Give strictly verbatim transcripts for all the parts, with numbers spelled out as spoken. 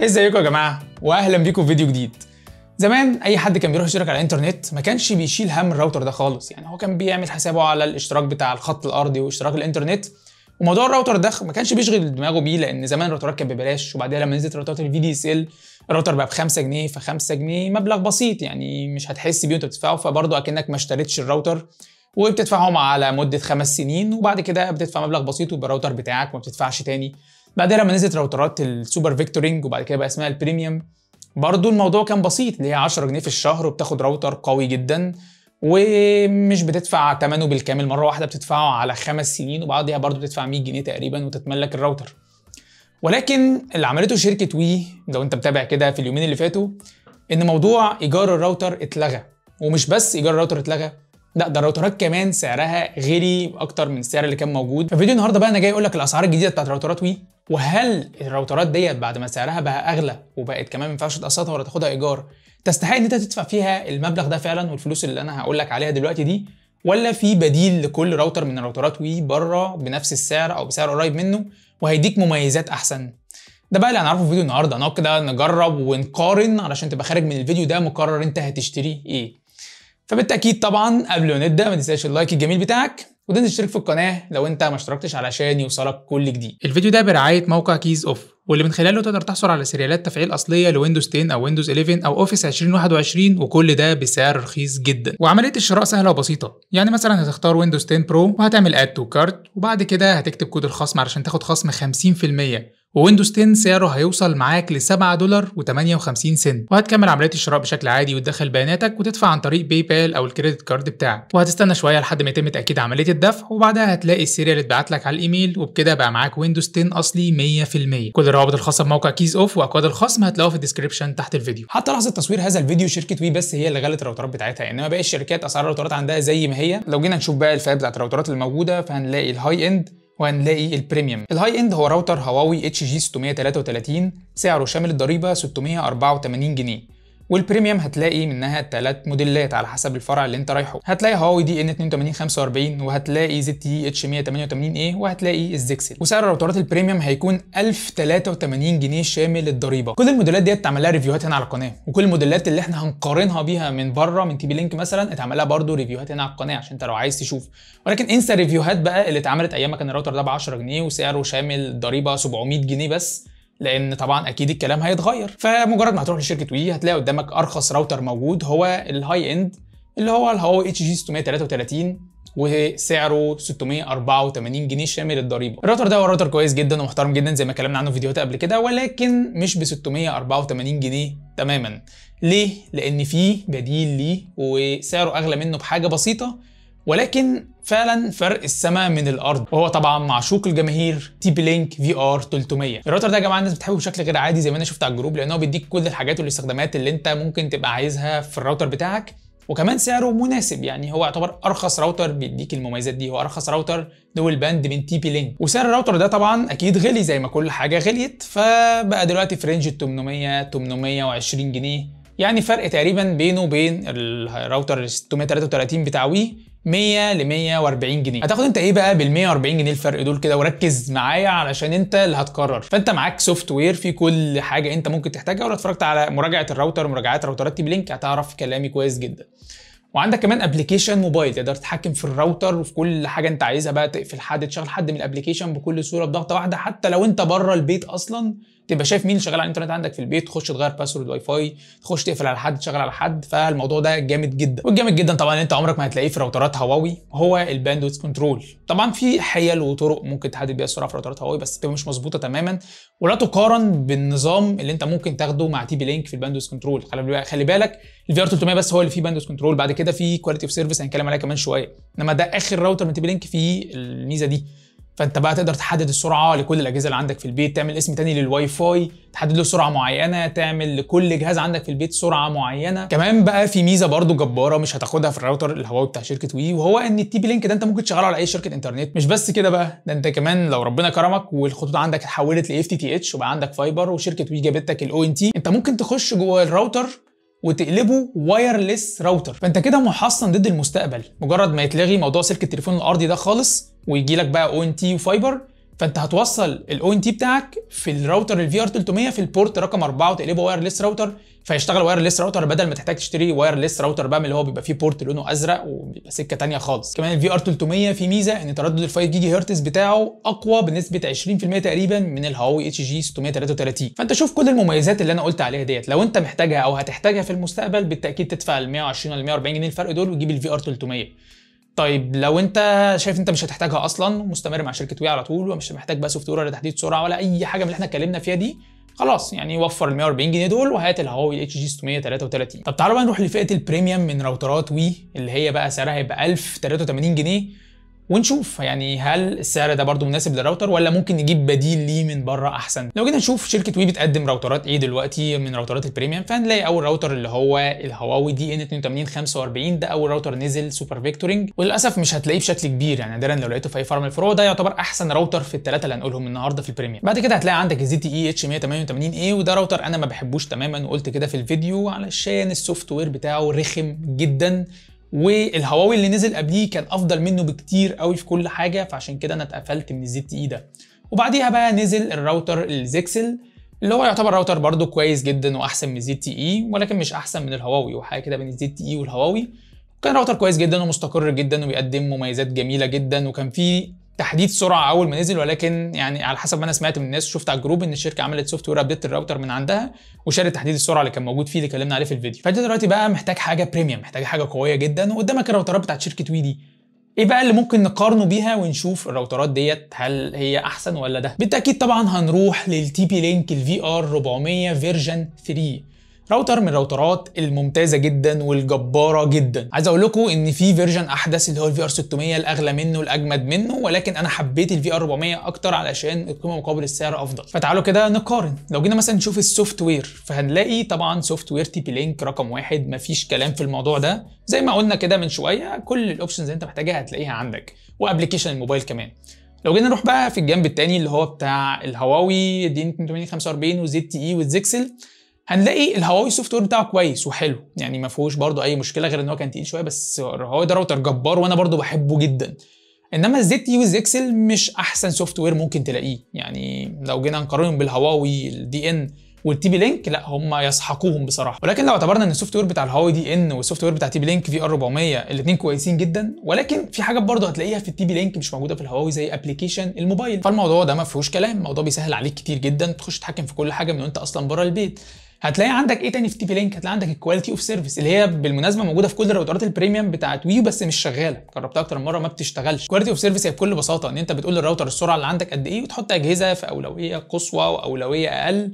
ازيكم يا جماعه واهلا بيكم في فيديو جديد. زمان اي حد كان بيروح يشترك على الانترنت ما كانش بيشيل هم الراوتر ده خالص، يعني هو كان بيعمل حسابه على الاشتراك بتاع الخط الارضي واشتراك الانترنت، وموضوع الراوتر ده ما كانش بيشغل دماغه بيه، لان زمان الراوترات كانت ببلاش، وبعدين لما نزلت راوترات الفي دي اس ال الراوتر بقى ب خمسة جنيه، ف خمسة جنيه مبلغ بسيط يعني مش هتحس بيه وانت بتدفعه، فبرضه اكنك ما اشتريتش الراوتر وبتدفعهم على مده خمس سنين، وبعد كده بتدفع مبلغ بسيط ويبقى الراوتر بتاعك وما بتدفعش تاني. بعدين لما نزلت راوترات السوبر فيكتورينج وبعد كده بقى اسمها البريميوم، برضو الموضوع كان بسيط، اللي هي عشرة جنيه في الشهر وبتاخد راوتر قوي جدا ومش بتدفع ثمنه بالكامل مره واحده، بتدفعه على خمس سنين وبعدها برضو بتدفع مية جنيه تقريبا وتتملك الراوتر. ولكن اللي عملته شركه وي لو انت متابع كده في اليومين اللي فاتوا، ان موضوع ايجار الراوتر اتلغى. ومش بس ايجار الراوتر اتلغى، لا ده الراوترات كمان سعرها غلي اكتر من السعر اللي كان موجود. في فيديو النهارده بقى انا جاي اقول لك الاسعار الجديده بتاعت راوترات وي، وهل الراوترات ديت بعد ما سعرها بقى اغلى وبقت كمان ما ينفعش تقسطها ولا تاخدها ايجار تستحق ان انت تدفع فيها المبلغ ده فعلا والفلوس اللي انا هقول لك عليها دلوقتي دي، ولا في بديل لكل راوتر من راوترات وي بره بنفس السعر او بسعر قريب منه وهيديك مميزات احسن. ده بقى اللي هنعرفه في فيديو النهارده، هنقعد كده نجرب ونقارن علشان تبقى خارج من الفيديو ده مقرر انت هتشتري ايه. فبالتاكيد طبعا قبل ما نبدا ما تنساش اللايك الجميل بتاعك وتنزل تشترك في القناه لو انت ما اشتركتش علشان يوصلك كل جديد. الفيديو ده برعايه موقع كيز اوف، واللي من خلاله تقدر تحصل على سيريالات تفعيل اصليه لويندوز عشرة او ويندوز إحدى عشر او اوفيس ألفين وواحد وعشرين، وكل ده بسعر رخيص جدا. وعمليه الشراء سهله وبسيطه، يعني مثلا هتختار ويندوز عشرة برو وهتعمل اد تو كارت، وبعد كده هتكتب كود الخصم علشان تاخد خصم خمسين في المية، وويندوز عشرة سعره هيوصل معاك ل سبعة دولار وتمانية وخمسين سنت، وهتكمل عمليه الشراء بشكل عادي وتدخل بياناتك وتدفع عن طريق باي بال او الكريدت كارد بتاعك، وهتستنى شويه لحد ما يتم تاكيد عمليه الدفع، وبعدها هتلاقي السيريال اتبعت لك على الايميل، وبكده بقى معاك ويندوز عشرة اصلي مية في المية. كل الروابط الخاصه بموقع كيز اوف واكواد الخصم هتلاقوها في الديسكربشن تحت الفيديو. حتى لحظه تصوير هذا الفيديو شركه وي بس هي اللي غلت الراوترات بتاعتها، انما باقي الشركات اسعار الراوترات عندها زي ما هي. لو جينا نشوف بقى الفئات بتاعت الراوترات الموجوده فهنلاقي الهاي اند وهنلاقي البريميوم. الهاي اند هو راوتر هواوي اتش جي ستمية وتلاتة وتلاتين سعره شامل الضريبه ستمية واربعة وتمانين جنيه، والبريميوم هتلاقي منها ثلاث موديلات على حسب الفرع اللي انت رايحه. هتلاقي هواوي دي ان اتنين وتمانين خمسة واربعين، وهتلاقي زد تي اتش مية وتمانية وتمانين اي، وهتلاقي الزكسل. وسعر راوترات البريميوم هيكون ألف وتلاتة وتمانين جنيه شامل الضريبه. كل الموديلات دي اتعمل لها ريفيوهات هنا على القناه، وكل الموديلات اللي احنا هنقارنها بيها من بره من تي بي لينك مثلا اتعمل لها برده ريفيوهات هنا على القناه عشان انت لو عايز تشوف. ولكن انسى الريفيوهات بقى اللي اتعملت ايام ما كان الراوتر ده ب عشرة جنيه وسعره شامل ضريبه سبعمية جنيه بس، لان طبعا اكيد الكلام هيتغير. فمجرد ما هتروح لشركه وي هتلاقي قدامك ارخص راوتر موجود هو الهاي اند اللي هو الهواوي اتش جي ستمية وتلاتة وتلاتين وسعره ستمية واربعة وتمانين جنيه شامل الضريبه. الراوتر ده هو راوتر كويس جدا ومحترم جدا زي ما اتكلمنا عنه في فيديوهات قبل كده، ولكن مش ب ستمية واربعة وتمانين جنيه تماما. ليه؟ لان فيه بديل ليه وسعره اغلى منه بحاجه بسيطه، ولكن فعلا فرق السماء من الارض، وهو طبعا معشوق الجماهير تي بي لينك في ار تلتمية. الراوتر ده يا جماعه الناس بتحبه بشكل غير عادي زي ما انا شفت على الجروب، لانه بيديك كل الحاجات والاستخدامات اللي انت ممكن تبقى عايزها في الراوتر بتاعك، وكمان سعره مناسب. يعني هو يعتبر ارخص راوتر بيديك المميزات دي، هو ارخص راوتر دول باند من تي بي لينك. وسعر الراوتر ده طبعا اكيد غلي زي ما كل حاجه غليت، فبقى دلوقتي في رينج تمنمية تمنمية وعشرين جنيه، يعني فرق تقريبا بينه وبين الراوتر ستمية وتلاتة وتلاتين بتاع وي مية ل مية واربعين جنيه. هتاخد انت ايه بقى بال مية واربعين جنيه الفرق دول كده؟ وركز معايا علشان انت اللي هتقرر. فانت معاك سوفت وير في كل حاجه انت ممكن تحتاجها، ولو اتفرجت على مراجعه الراوتر ومراجعات راوترات تي بي لينك هتعرف كلامي كويس جدا. وعندك كمان ابلكيشن موبايل تقدر تتحكم في الراوتر وفي كل حاجه انت عايزها بقى، تقفل حد تشغل حد من الابلكيشن بكل سهوله بضغطه واحده، حتى لو انت بره البيت اصلا تبقى شايف مين اللي شغال على الانترنت عندك في البيت، تخش تغير باسورد واي فاي، تخش تقفل على حد تشغل على حد. فالموضوع ده جامد جدا. والجامد جدا طبعا انت عمرك ما هتلاقيه في راوترات هواوي هو الباندويث كنترول. طبعا في حيل وطرق ممكن تحدد بيها السرعه في راوترات هواوي بس تبقى مش مظبوطه تماما، ولا تقارن بالنظام اللي انت ممكن تاخده مع تي بي لينك في الباندويث كنترول. خلي بالك الفي ار تلتمية بس هو اللي فيه باندويث كنترول، بعد كده في كواليتي اوف سيرفيس هنتكلم عليها كمان شويه، انما ده اخر راوتر من تي بي لينك فيه الميزه دي. فانت بقى تقدر تحدد السرعه لكل الاجهزه اللي عندك في البيت، تعمل اسم تاني للواي فاي تحدد له سرعه معينه، تعمل لكل جهاز عندك في البيت سرعه معينه. كمان بقى في ميزه برده جباره مش هتاخدها في الراوتر الهواوي بتاع شركه وي، وهو ان التي بي لينك ده انت ممكن تشغله على اي شركه انترنت. مش بس كده بقى، ده انت كمان لو ربنا كرمك والخطوط عندك اتحولت ل اف تي تي اتش وبقى عندك فايبر وشركه وي جابت لك الاو ان تي، انت ممكن تخش جوه الراوتر وتقلبه وايرلس راوتر. فانت كده محصن ضد المستقبل. مجرد ما يتلغي موضوع سلك التليفون الارضي ده خالص ويجي لك بقى او ان تي وفايبر، فانت هتوصل الاو ان تي بتاعك في الراوتر الفي ار ثلاثمية في البورت رقم أربعة وتقلبه وايرلس راوتر، فيشتغل وايرلس راوتر بدل ما تحتاج تشتري وايرلس راوتر بقى من اللي هو بيبقى فيه بورت لونه ازرق وبيبقى سكه ثانيه خالص. كمان الفي ار ثلاثمية في ميزه ان تردد ال خمسة جيجا هرتز بتاعه اقوى بنسبه عشرين في المية تقريبا من الهواوي اتش جي ستمية وتلاتة وتلاتين. فانت شوف كل المميزات اللي انا قلت عليها ديت، لو انت محتاجها او هتحتاجها في المستقبل بالتاكيد تدفع ال مية وعشرين ولا مية وأربعين جنيه الفرق دول وتجيب الفي ار ثلاثمية. طيب لو انت شايف انت مش هتحتاجها اصلا ومستمر مع شركه وي على طول ومش محتاج بقى سوفت وير ولا تحديث سرعه ولا اي حاجه من اللي احنا اتكلمنا فيها دي، خلاص يعني وفر ال مية وأربعين جنيه دول وهات الهواوي اتش جي ستمية وتلاتة وتلاتين. طب تعالوا بقى نروح لفئه البريميوم من راوترات وي اللي هي بقى سعرها هيبقى ألف وتلاتة وتمانين جنيه، ونشوف يعني هل السعر ده برضو مناسب للراوتر ولا ممكن نجيب بديل ليه من بره احسن. لو جينا نشوف شركه وي بتقدم راوترات ايه دلوقتي من راوترات البريميوم، فهنلاقي اول راوتر اللي هو الهواوي دي ان اتنين وتمانين خمسة وأربعين، ده اول راوتر نزل سوبر فيكتورنج، وللاسف مش هتلاقيه بشكل كبير يعني نادرا لو لقيته في اي فرع من الفروع. ده يعتبر احسن راوتر في الثلاثه اللي هنقولهم النهارده في البريميوم. بعد كده هتلاقي عندك الزي تي اي اتش مية وتمانية وتمانين اي، وده راوتر انا ما بحبوش تماما وقلت كده في الفيديو علشان السوفت وير بتاعه رخم جدا، والهواوي اللي نزل قبليه كان افضل منه بكتير قوي في كل حاجه، فعشان كده انا اتقفلت من الزد تي اي ده. وبعديها بقى نزل الراوتر الزيكسل اللي هو يعتبر راوتر برده كويس جدا واحسن من الزد تي اي ولكن مش احسن من الهواوي، وحاجه كده بين الزد تي اي والهواوي. كان راوتر كويس جدا ومستقر جدا وبيقدم مميزات جميله جدا، وكان فيه تحديث سرعه اول ما نزل، ولكن يعني على حسب ما انا سمعت من الناس وشفت على الجروب ان الشركه عملت سوفت وير ابديت الراوتر من عندها وشالت تحديث السرعه اللي كان موجود فيه اللي اتكلمنا عليه في الفيديو. فانت دلوقتي بقى محتاج حاجه بريميوم، محتاج حاجه قويه جدا، وقدامك الراوترات بتاعت شركه وي دي. ايه بقى اللي ممكن نقارنه بيها ونشوف الراوترات ديت هل هي احسن ولا ده؟ بالتاكيد طبعا هنروح للتي بي لينك الفي ار أربعمية فيرجن تلاتة، راوتر من الراوترات الممتازه جدا والجباره جدا. عايز اقول لكم ان في فيرجن احدث اللي هو الفي ار ستمية الاغلى منه الاجمد منه، ولكن انا حبيت الفي ار أربعمية اكتر علشان القيمه مقابل السعر افضل. فتعالوا كده نقارن. لو جينا مثلا نشوف السوفت وير فهنلاقي طبعا سوفت وير تي بي لينك رقم واحد، مفيش كلام في الموضوع ده، زي ما قلنا كده من شويه كل الاوبشنز اللي انت محتاجها هتلاقيها عندك، وابلكيشن الموبايل كمان. لو جينا نروح بقى في الجنب الثاني اللي هو بتاع الهواوي دي ان اتنين وتمانين خمسة وأربعين وزد تي اي والزيكسل، هنلاقي الهواوي السوفت وير بتاعه كويس وحلو، يعني ما فيهوش برده اي مشكله غير ان هو كان تقيل شويه، بس الهواوي ده راوتر جبار وانا برده بحبه جدا. انما الزد تي والزيكسل مش احسن سوفت وير ممكن تلاقيه، يعني لو جينا نقارنهم بالهواوي الدي ان والتي بي لينك لا هم يسحقوهم بصراحه. ولكن لو اعتبرنا ان السوفت وير بتاع الهواوي دي ان والسوفت وير بتاع تي بي لينك في ار أربعمية الاثنين كويسين جدا، ولكن في حاجات برضه هتلاقيها في التي بي لينك مش موجوده في الهواوي زي ابلكيشن الموبايل. فالموضوع ده ما فيهوش كلام، الموضوع بيسهل عليك كتير جدا، تخش تتحكم في كل حاجه من وانت اصلا بره البيت. هتلاقي عندك ايه تاني في تي بي لينك؟ هتلاقي عندك الكواليتي اوف سيرفيس اللي هي بالمناسبه موجوده في كل الراوترات البريميوم بتاعت وي بس مش شغاله، جربتها اكتر من مره ما بتشتغلش. كواليتي اوف سيرفيس هي بكل بساطه ان انت بتقول للراوتر السرعه اللي عندك قد ايه وتحط اجهزه في اولويه قصوى واولويه اقل،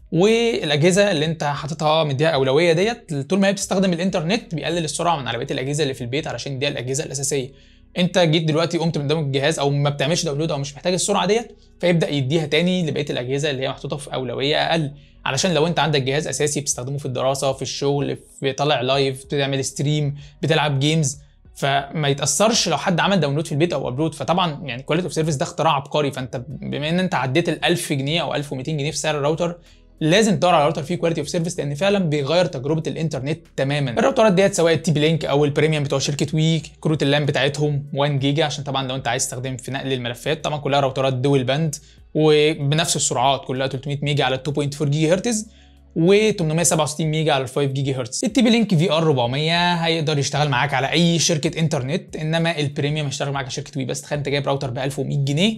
والاجهزه اللي انت حاططها مديها اولويه ديت طول ما هي بتستخدم الانترنت بيقلل السرعه من على بقيه الاجهزه اللي في البيت علشان يديها الاجهزه الاساسيه. انت جيت دلوقتي قمت من قدام الجهاز او ما بتعملش داونلود او مش محتاج السرعه ديت، فيبدا يديها تاني لبقيه الاجهزه اللي هي محطوطه في اولويه اقل، علشان لو انت عندك جهاز اساسي بتستخدمه في الدراسه في الشغل في طالع لايف بتعمل ستريم بتلعب جيمز، فما يتاثرش لو حد عمل داونلود في البيت او ابلود. فطبعا يعني كواليتي اوف سيرفيس ده اختراع عبقري. فانت بما ان انت عديت ال ألف جنيه او ألف ومتين جنيه في سعر الراوتر لازم تدور على راوتر فيه كواليتي اوف سيرفيس، لان فعلا بيغير تجربه الانترنت تماما. الراوترات ديت سواء التي بي لينك او البريميوم بتوع شركه وي، كروت اللان بتاعتهم واحد جيجا عشان طبعا لو انت عايز تستخدم في نقل الملفات، طبعا كلها راوترات دول باند وبنفس السرعات كلها تلتمية ميجا على اتنين فاصلة أربعة جيجا هرتز و867 ميجا على خمسة جيجا هرتز. التي بي لينك في ار أربعمية هيقدر يشتغل معاك على اي شركه انترنت، انما البريميوم هيشتغل معاك على شركه وي بس. تخيل انت جايب راوتر ب ألف ومية جنيه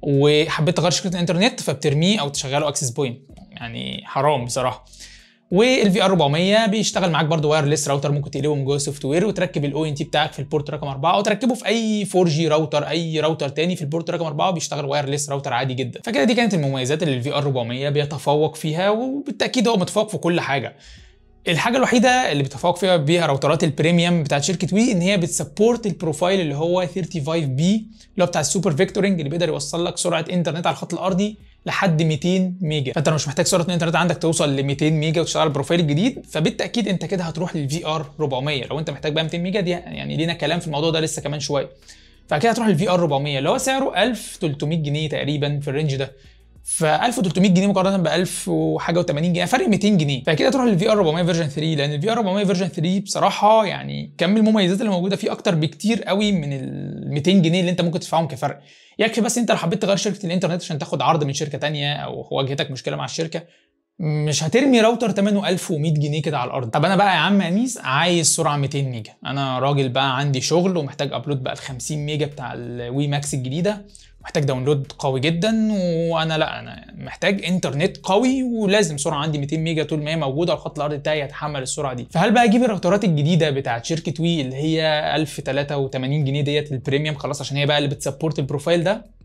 وحبيت تغير شركه الانترنت فبترميه او تشغله اكسس بوينت، يعني حرام بصراحه. والفي ار أربعمية بيشتغل معاك برده وايرلس راوتر، ممكن تقلبه من جوه السوفت وير وتركب الاو ان تي بتاعك في البورت رقم أربعة وتركبه في اي فور جي راوتر اي راوتر تاني في البورت رقم أربعة بيشتغل وايرلس راوتر عادي جدا. فكده دي كانت المميزات اللي الفي ار أربعمية بيتفوق فيها، وبالتاكيد هو متفوق في كل حاجه. الحاجه الوحيده اللي بتفوق فيها بيها راوترات البريميوم بتاعت شركه وي ان هي بتسبورت البروفايل اللي هو خمسة وتلاتين بي اللي هو بتاع السوبر فيكتورنج اللي بيقدر يوصل لك سرعه انترنت على الخط الارضي لحد ميتين ميجا. فانت لو مش محتاج سرعه الانترنت عندك توصل ل ميتين ميجا وتشتغل على البروفايل الجديد، فبالتاكيد انت كده هتروح للفي ار أربعمية. لو انت محتاج بقى ميتين ميجا دي يعني لينا كلام في الموضوع ده لسه كمان شويه، فكده هتروح للفي ار أربعمية اللي هو سعره ألف وتلتمية جنيه تقريبا في الرينج ده. ف ألف وتلتمية جنيه مقارنه ب ألف وحاجه و80 جنيه، فرق ميتين جنيه. فكده تروح للفي ار أربعمية فيرجن ثري، لان الفي ار أربعمية فيرجن ثري بصراحه يعني كم المميزات اللي موجوده فيه اكتر بكتير قوي من ال ميتين جنيه اللي انت ممكن تدفعهم كفرق. يكفي بس انت لو حبيت تغير شركه الانترنت عشان تاخد عرض من شركه ثانيه او واجهتك مشكله مع الشركه، مش هترمي راوتر ثمنه ألف ومية جنيه كده على الارض. طب انا بقى يا عم انيس عايز سرعه ميتين ميجا، انا راجل بقى عندي شغل ومحتاج ابلود بقى ال خمسين ميجا بتاع الوي ماكس الجديده، محتاج داونلود قوي جدا، وانا لا انا محتاج انترنت قوي ولازم سرعه عندي ميتين ميجا طول ما هي موجوده، الخط الارضي بتاعي يتحمل السرعه دي. فهل بقى اجيب الراوترات الجديده بتاعت شركه وي اللي هي ألف وتلاتة وتمانين جنيه ديت البريميوم خلاص عشان هي بقى اللي بتسبورت البروفايل ده؟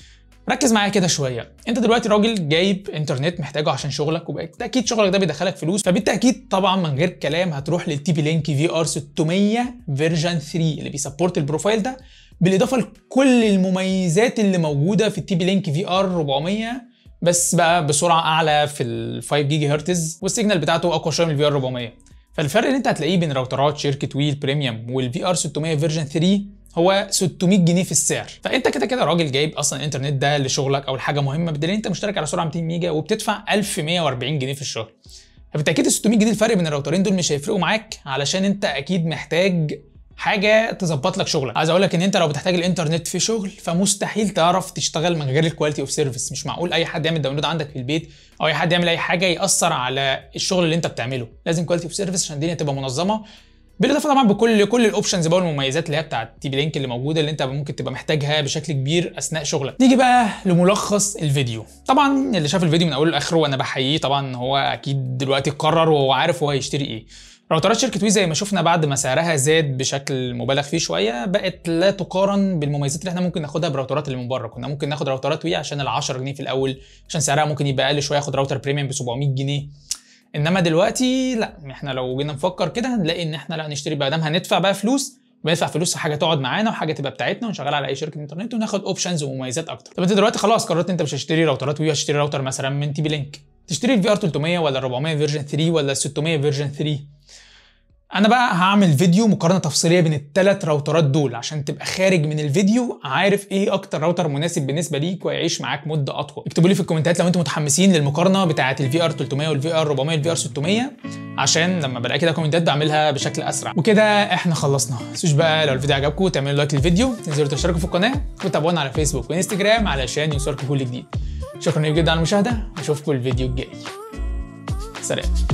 ركز معايا كده شويه، انت دلوقتي راجل جايب انترنت محتاجه عشان شغلك، وبالتاكيد شغلك ده بيدخلك فلوس، فبالتاكيد طبعا من غير كلام هتروح للتي بي لينك في ار ستمية فيرجن ثري اللي بيسبورت البروفايل ده، بالاضافه لكل المميزات اللي موجوده في التي بي لينك في ار أربعمية بس بقى بسرعه اعلى في ال خمسة جيجا هرتز، والسيجنال بتاعته اقوى شويه من الفي ار أربعمية. فالفرق اللي انت هتلاقيه بين راوترات شركه وي البريميوم والفي ار ستمية فيرجن ثري هو ستمية جنيه في السعر. فانت كده كده راجل جايب اصلا الانترنت ده لشغلك او لحاجه مهمه، بدليل انت مشترك على سرعه ميتين ميجا وبتدفع ألف ومية وأربعين جنيه في الشهر. فبالتاكيد ال ستمية جنيه الفرق بين الراوترين دول مش هيفرقوا معاك، علشان انت اكيد محتاج حاجه تظبط لك شغلك. عايز اقول لك ان انت لو بتحتاج الانترنت في شغل فمستحيل تعرف تشتغل من غير الكواليتي اوف سيرفيس. مش معقول اي حد يعمل داونلود عندك في البيت او اي حد يعمل اي حاجه ياثر على الشغل اللي انت بتعمله، لازم كواليتي اوف سيرفيس عشان الدنيا تبقى منظمه، بالاضافه طبعا بكل كل الاوبشنز بقى والمميزات اللي هي بتاعه تي بي لينك اللي موجوده اللي انت ممكن تبقى محتاجها بشكل كبير اثناء شغلك. نيجي بقى لملخص الفيديو. طبعا اللي شاف الفيديو من اوله لاخره وانا بحييه، طبعا هو اكيد دلوقتي قرر وهو عارف هو هيشتري ايه. راوترات شركه وي زي ما شفنا بعد ما سعرها زاد بشكل مبالغ فيه شويه بقت لا تقارن بالمميزات اللي احنا ممكن ناخدها براوترات اللي من بره. كنا ممكن ناخد راوترات وي عشان ال عشرة جنيه في الاول، عشان سعرها ممكن يبقى اقل شويه، اخد راوتر بريميوم ب سبعمية جنيه. انما دلوقتي لا، احنا لو جينا نفكر كده هنلاقي ان احنا لا نشتري بقى، دام هندفع بقى فلوس بندفع فلوس في حاجه تقعد معانا وحاجه تبقى بتاعتنا ونشغلها على اي شركه انترنت وناخد اوبشنز ومميزات اكتر. طب انت دلوقتي خلاص قررت انت مش هتشتري راوترات وي، هتشتري راوتر مثلا من تي بي لينك، تشتري الفي ار تلتمية ولا أربعمية فيرجن ثري ولا ستمية فيرجن ثري؟ انا بقى هعمل فيديو مقارنه تفصيليه بين الثلاث راوترات دول عشان تبقى خارج من الفيديو عارف ايه اكتر راوتر مناسب بالنسبه ليك ويعيش معاك مده اطول. اكتبوا لي في الكومنتات لو انتم متحمسين للمقارنه بتاعه الفي ار تلتمية والفي ار أربعمية والفي ار ستمية، عشان لما بلاقي كده كومنتات بعملها بشكل اسرع. وكده احنا خلصنا. ما تنسوش بقى لو الفيديو عجبكم تعملوا لايك للفيديو، تنزلوا تشتركوا في القناه وتابعونا على فيسبوك وانستجرام علشان يوصلكم كل جديد. شكرا جدا على المشاهده، اشوفكم الفيديو الجاي. سلام.